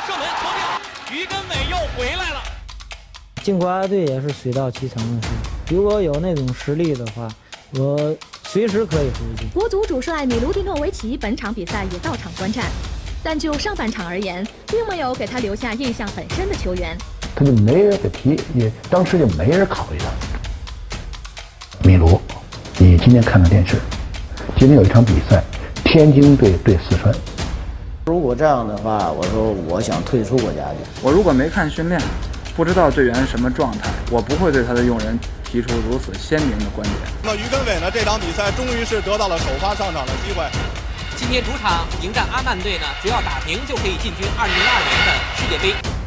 射门投掉，于根伟又回来了。 进国家队也是水到渠成的事，如果有那种实力的话，我随时可以回去。 国足主帅米卢蒂诺维奇本场比赛也到场观战，但就上半场而言，并没有给他留下印象很深的球员。 他就没人给提，也当时就没人考虑他。米卢，你今天看看电视，今天有一场比赛，天津队对四川。 如果这样的话，我说我想退出国家队。 我如果没看训练，不知道队员什么状态，我不会对他的用人提出如此鲜明的观点。 那么于根伟呢？这场比赛终于是得到了首发上场的机会。 今天主场迎战阿曼队呢，只要打平就可以进军2022年的世界杯。